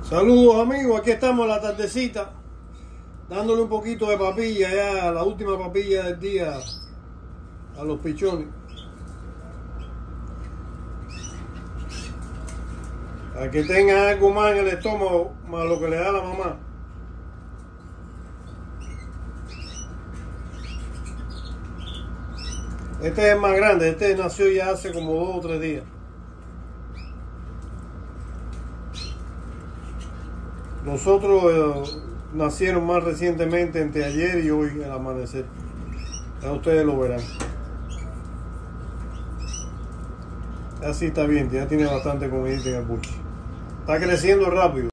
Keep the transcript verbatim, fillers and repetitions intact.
Saludos amigos, aquí estamos a la tardecita dándole un poquito de papilla, ya la última papilla del día a los pichones, para que tengan algo más en el estómago más lo que le da la mamá. Este es el más grande, este nació ya hace como dos o tres días. Los otros eh, nacieron más recientemente, entre ayer y hoy al amanecer. Ya ustedes lo verán. Así está bien, ya tiene bastante comidita en el buche. Está creciendo rápido.